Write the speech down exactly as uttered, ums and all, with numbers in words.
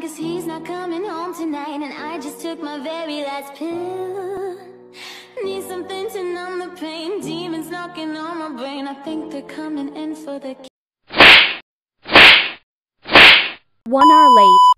cause he's not coming home tonight, and I just took my very last pill. Need something to numb the pain, demons knocking on my brain. I think they're coming in for the One hour late.